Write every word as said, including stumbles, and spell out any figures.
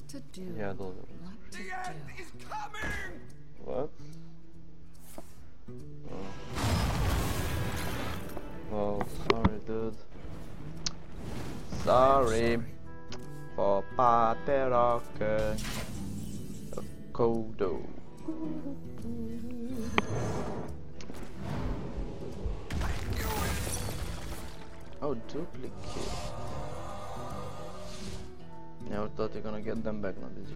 to do. Ja, dobra. What to The end do. is coming! What? Oh. Oh, sorry, dude. Sorry for Paperocker Kodo. Oh, duplicate. Never thought you're gonna get them back now, did you?